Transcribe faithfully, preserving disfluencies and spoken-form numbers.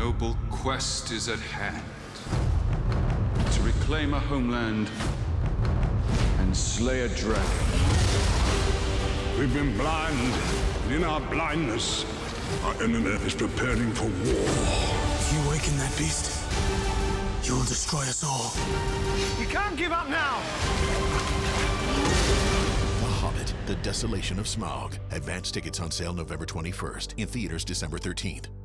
noble quest is at hand. To reclaim a homeland and slay a dragon. We've been blind, and in our blindness, our enemy is preparing for war. If you awaken that beast, you will destroy us all. You can't give up now! The Hobbit, The Desolation of Smaug. Advance tickets on sale November twenty-first. In theaters December thirteenth.